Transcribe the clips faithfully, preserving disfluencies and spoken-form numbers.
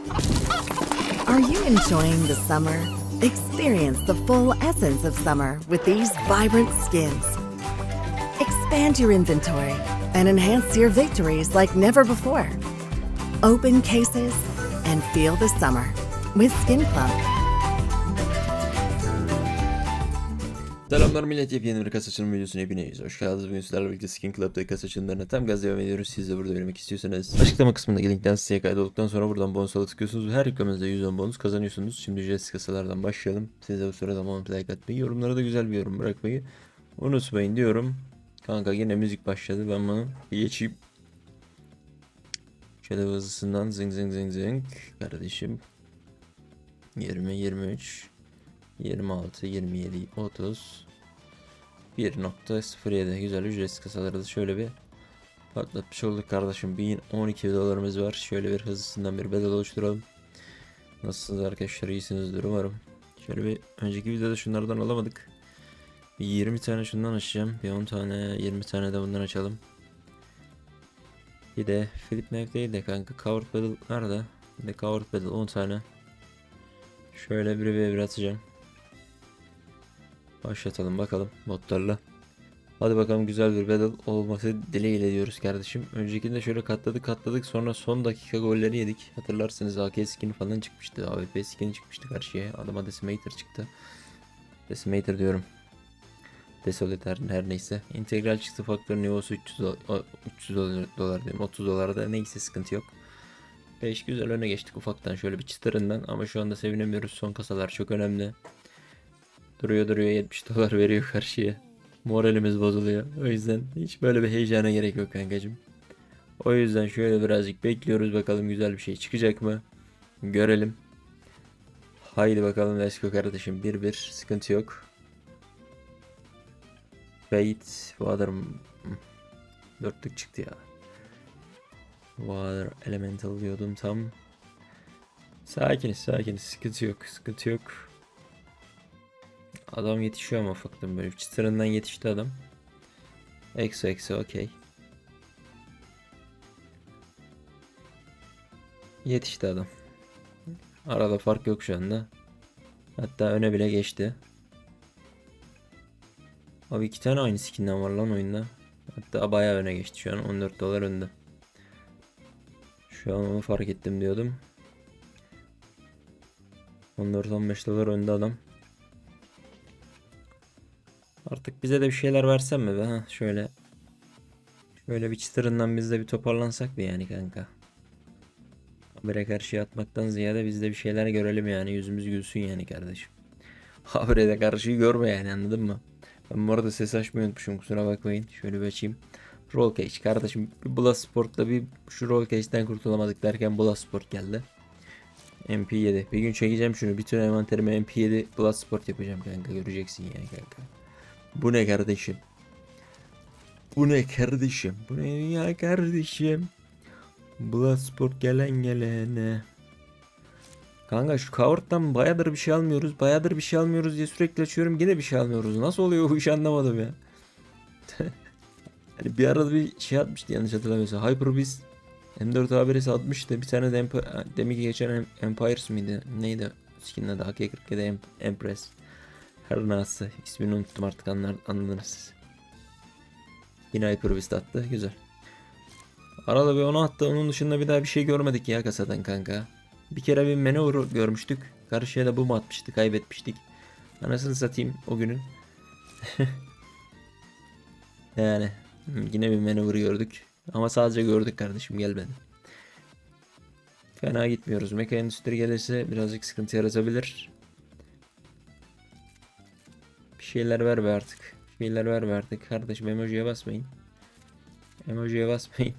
Are you enjoying the summer? Experience the full essence of summer with these vibrant skins. Expand your inventory and enhance your victories like never before. Open cases and feel the summer with Skin Club. Selamlar millet, yepyeni bir kasa açılım videosuna hepiniz hoş geldiniz. Bugün sizlerle birlikte Skin Club'da kasa açılımlarına tam gaz devam ediyoruz. Siz de burada vermek istiyorsanız açıklama kısmındaki linkten siteye kaydolduktan sonra buradan bonus'a tıklıyorsunuz. Her yüklememizde yüz on bonus kazanıyorsunuz. Şimdi ücretsiz kasalardan başlayalım. Siz de bu sırada monty like atmayı, yorumlara da güzel bir yorum bırakmayı unutmayın diyorum. Kanka yine müzik başladı, ben bunu geçeyim. Şöyle hızlısından zing zing zing zing kardeşim. yirmi, yirmi üç, yirmi altı, yirmi yedi, otuz, bir nokta sıfır yedi güzel ücretsiz kasaları da şöyle bir patlatmış olduk kardeşim. bin on iki dolarımız var. Şöyle bir hızlısından bir bedel oluşturalım. Nasılsınız arkadaşlar, iyisinizdir umarım. Şöyle bir önceki videoda şunlardan alamadık. Bir yirmi tane şundan açacağım. Bir on tane, yirmi tane de bundan açalım. Bir de Philip Knife değil de kanka Covered Battle nerede? Bir de Covered Battle on tane. Şöyle bir bir atacağım. Başlatalım bakalım botlarla. Hadi bakalım, güzel bir battle olması dileğiyle diyoruz kardeşim. Öncekinde şöyle katladık katladık sonra son dakika golleri yedik. Hatırlarsınız A K skin falan çıkmıştı. A W P skin çıkmıştı karşıya. Adama Decimator çıktı. Decimator diyorum. Desolate her neyse. İntegral çıktı, faktör nivası üç yüz, üç yüz dolar diyeyim. otuz dolarda neyse, sıkıntı yok. beş güzel öne geçtik ufaktan şöyle bir çıtırından, ama şu anda sevinemiyoruz. Son kasalar çok önemli. Duruyor duruyor yetmiş dolar veriyor karşıya. Moralimiz bozuluyor. O yüzden hiç böyle bir heyecana gerek yok kankacım. O yüzden şöyle birazcık bekliyoruz, bakalım güzel bir şey çıkacak mı? Görelim. Haydi bakalım, let's go kardeşim. bir bir sıkıntı yok. Fate Water dörtlük çıktı ya. Water Elemental diyordum tam. Sakiniz sakiniz, sıkıntı yok sıkıntı yok. Adam yetişiyor ama ufaktan böyle çıtırından yetişti adam. Exo exo okey. Yetişti adam. Arada fark yok şu anda. Hatta öne bile geçti. Abi iki tane aynı skinden var lan oyunda. Hatta bayağı öne geçti şu an, on dört dolar önde. Şu an onu fark ettim diyordum. on dört on beş dolar önde adam. Artık bize de bir şeyler versen mi be? Ha, şöyle. Şöyle bir çıtırından biz de bir toparlansak mı yani kanka? Habire karşıya atmaktan ziyade biz de bir şeyler görelim yani. Yüzümüz gülsün yani kardeşim. Habire de karşıyı görme yani, anladın mı? Ben bu arada ses açmayı unutmuşum, kusura bakmayın. Şöyle bir açayım. Roll Cage kardeşim. Bir Bloodsport'la bir şu Roll Cage'den kurtulamadık derken Bloodsport geldi. M P yedi. Bir gün çekeceğim şunu. Bütün envanterime M P yedi Bloodsport yapacağım kanka. Göreceksin yani kanka. Bu ne kardeşim? Bu ne kardeşim? Bu ne ya kardeşim? Bloodsport gelen gelene. Kanka şu Covered'dan bayağıdır bir şey almıyoruz. Bayağıdır bir şey almıyoruz diye sürekli açıyorum. Yine bir şey almıyoruz. Nasıl oluyor bu iş, anlamadım ya. Hani bir arada bir şey atmıştı yanlış hatırlamıyorsam. Hyper Beast M dört A bir'si atmıştı. Bir tane de demek ki geçen Empires miydi? Neydi? Skin'in adı A K kırk yedi Empress. Her nasıl ismini unuttum artık, anlar, anladınız siz. Yine Hyper Beast attı. Güzel. Arada bir onu attı. Onun dışında bir daha bir şey görmedik ya kasadan kanka. Bir kere bir maneuver görmüştük. Karşıya da bu mu atmıştı? Kaybetmiştik. Anasını satayım o günün. Yani yine bir maneuver gördük. Ama sadece gördük kardeşim, gelmedi. Fena gitmiyoruz. Mecha Endüstri gelirse birazcık sıkıntı yaratabilir. Bir şeyler ver be artık. Bir şeyler ver be artık. Kardeşim emojiye basmayın. Emojiye basmayın.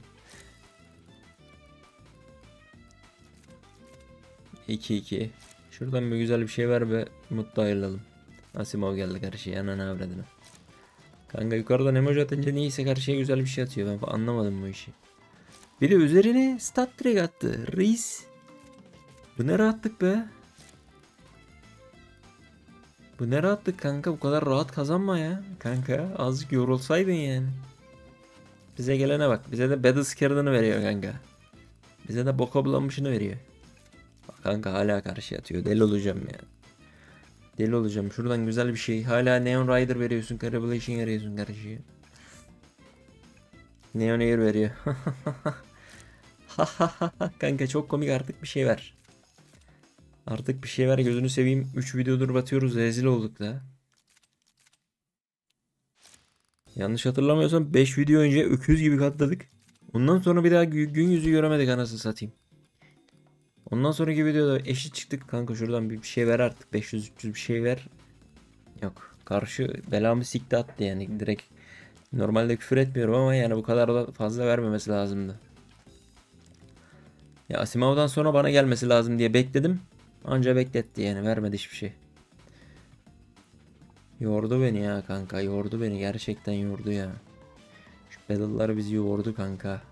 iki iki. Şuradan bir güzel bir şey ver be. Mutlu ayrılalım. Asimov geldi karşıya. Ananı avradını. Kanka yukarıdan emoji atınca niyeyse karşıya güzel bir şey atıyor. Ben anlamadım bu işi. Bir de üzerine stat direkt attı. Reis. Bu ne rahatlık be. Bu ne rahatlık kanka. Bu kadar rahat kazanma ya. Kanka azıcık yorulsaydın yani. Bize gelene bak. Bize de Battle Scared'ını veriyor kanka. Bize de boka bulanmışını veriyor. Kanka hala karşı atıyor. Deli olacağım ya. Deli olacağım. Şuradan güzel bir şey. Hala Neon Rider veriyorsun. Carabulation veriyorsun karşıya. Neon Air veriyor. Kanka çok komik, artık bir şey ver. Artık bir şey ver, gözünü seveyim. üç videodur batıyoruz. Rezil olduk da. Yanlış hatırlamıyorsam beş video önce öküz gibi katladık. Ondan sonra bir daha gün yüzü göremedik anasını satayım. Ondan sonraki videoda eşit çıktık. Kanka şuradan bir şey ver artık. beş yüz üç yüz bir şey ver. Yok. Karşı belamı sikti attı yani. Direkt normalde küfür etmiyorum ama yani bu kadar da fazla vermemesi lazımdı. Ya Asimov'dan sonra bana gelmesi lazım diye bekledim. Anca bekletti yani, vermedi hiçbir şey. Yordu beni ya kanka, yordu beni, gerçekten yordu ya. Şu battle'lar bizi yordu kanka.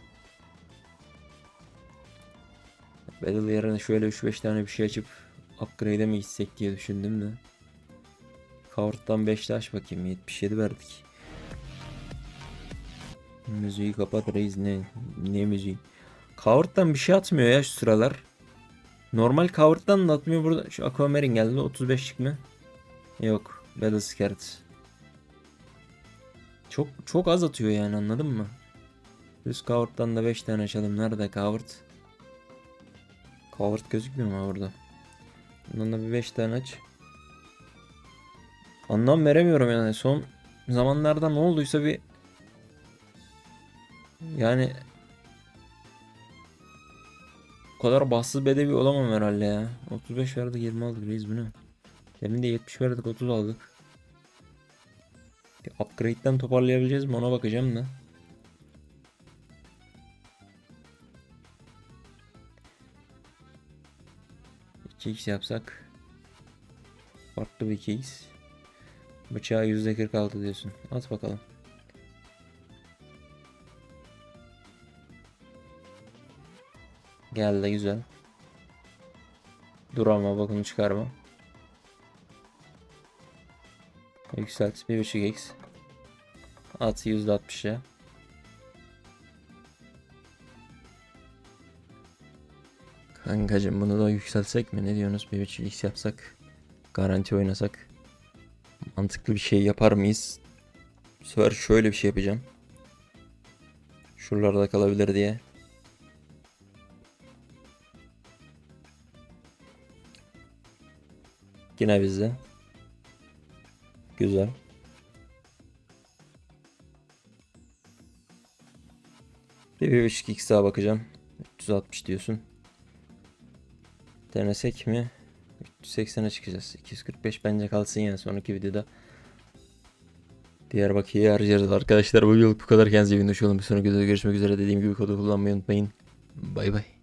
Battle yerine şöyle üç beş tane bir şey açıp upgrade'e mi gitsek diye düşündüm de. Coward'dan beş taş bakayım, yetmiş yedi verdik. Müziği kapat reis, ne ne müziği. Coward'dan bir şey atmıyor ya şu sıralar. Normal Coward'dan da atmıyor burada. Şu Aquamarine geldi, otuz beşlik mi? Yok. Battle Scared. Çok çok az atıyor yani, anladın mı? Düz Coward'dan da beş tane açalım. Nerede Coward? Coward gözükmüyor mu orada? Bundan da bir beş tane aç. Anlam veremiyorum yani. Son zamanlarda ne olduysa bir yani o kadar bahtsız bedevi olamam herhalde ya. otuz beş verdik, yirmi aldık reis, bu ne? Demin de yetmiş verdik, otuz aldık. Bir upgrade'den toparlayabileceğiz mi ona bakacağım da. iki x yapsak farklı bir iki x. Bıçağı yüzde kırk altı diyorsun. At bakalım. Geldi, güzel. Dur ama bakın, çıkarma. Yükselt bir buçuk x. At yüzde altmışa. Kankacım bunu da yükseltsek mi? Ne diyorsunuz? bir buçuk x yapsak. Garanti oynasak. Mantıklı bir şey yapar mıyız? Bu sefer şöyle bir şey yapacağım. Şuralarda kalabilir diye. Yine bizde. Güzel. Bir, bir buçuk x daha bakacağım. üç yüz altmış diyorsun. Denesek mi? üç yüz seksene çıkacağız. iki yüz kırk beş bence kalsın yani, sonraki videoda diğer bakiyeyi harcarız. Arkadaşlar bu yıl bu kadar, kendinize iyi bakın. Bir sonraki videoda görüşmek üzere. Dediğim gibi kodu kullanmayı unutmayın. Bay bay.